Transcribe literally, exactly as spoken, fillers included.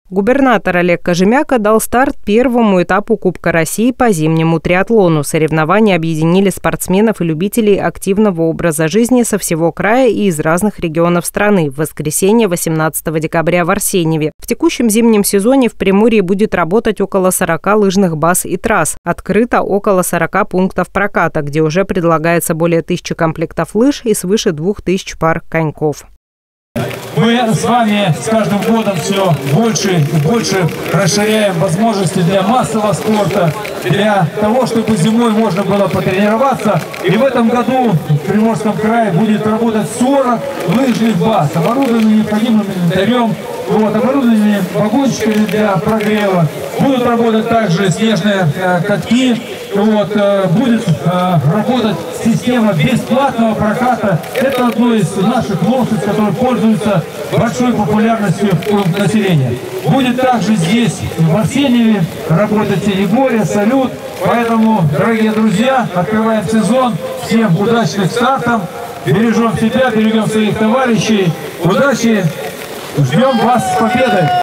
Губернатор Олег Кожемяка дал старт первому этапу Кубка России по зимнему триатлону. Соревнования объединили спортсменов и любителей активного образа жизни со всего края и из разных регионов страны. В воскресенье, восемнадцатого декабря, в Арсеньеве. В текущем зимнем сезоне в Приморье будет работать около сорока лыжных баз и трасс. Открыто около сорока пунктов проката, где уже предлагается более тысячи комплектов лыж и свыше двух тысяч пар коньков. Мы с вами с каждым годом все больше и больше расширяем возможности для массового спорта, для того, чтобы зимой можно было потренироваться. И в этом году в Приморском крае будет работать сорок лыжных баз, оборудованные необходимым инвентарем, вот, оборудованные вагончиками для прогрева. Будут работать также снежные э, катки. Вот, э, будет э, работать система бесплатного проката. Это одно из наших новшеств, которые пользуются большой популярностью у населения. Будет также здесь, в Арсеньеве, работать Егория, Салют. Поэтому, дорогие друзья, открываем сезон. Всем удачных стартов. Бережем себя, берегем своих товарищей. Удачи! Ждем вас с победой!